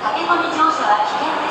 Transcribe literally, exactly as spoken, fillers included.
駆け込み乗車は危険です。